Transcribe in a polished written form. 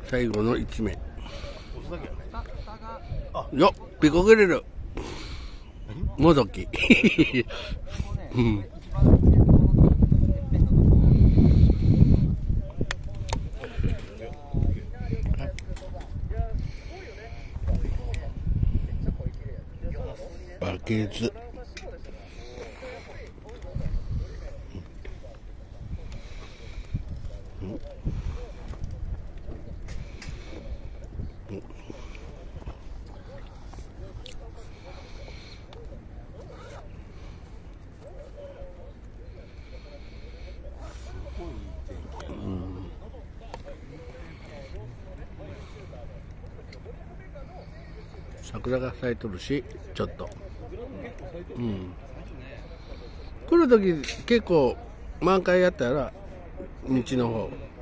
最後の1名。よっ、ピコグリル。もどき。うん。バケツ。桜が咲いとるし、ちょっと。うん。来るとき結構満開やったら道の方。